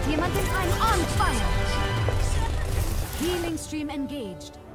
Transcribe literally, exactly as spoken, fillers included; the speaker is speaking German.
jemand den Feind on fire. Healing stream engaged.